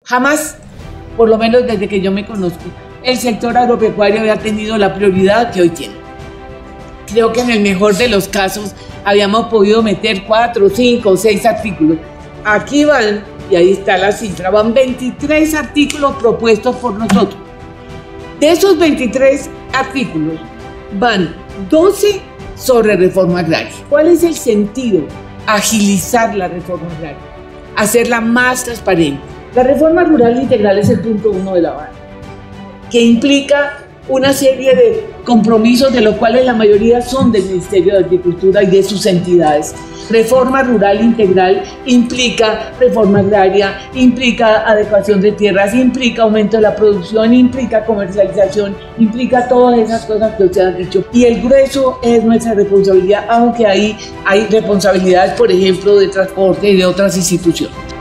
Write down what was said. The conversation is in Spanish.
Jamás, por lo menos desde que yo me conozco, el sector agropecuario había tenido la prioridad que hoy tiene. Creo que en el mejor de los casos habíamos podido meter 4, 5 o 6 artículos. Aquí van, y ahí está la cifra, van 23 artículos propuestos por nosotros. De esos 23 artículos, van 12 sobre reforma agraria. ¿Cuál es el sentido? Agilizar la reforma agraria, hacerla más transparente. La reforma rural integral es el punto 1 de la base, que implica una serie de compromisos de los cuales la mayoría son del Ministerio de Agricultura y de sus entidades. Reforma rural integral implica reforma agraria, implica adecuación de tierras, implica aumento de la producción, implica comercialización, implica todas esas cosas que usted ha dicho. Y el grueso es nuestra responsabilidad, aunque ahí hay responsabilidades, por ejemplo, de transporte y de otras instituciones.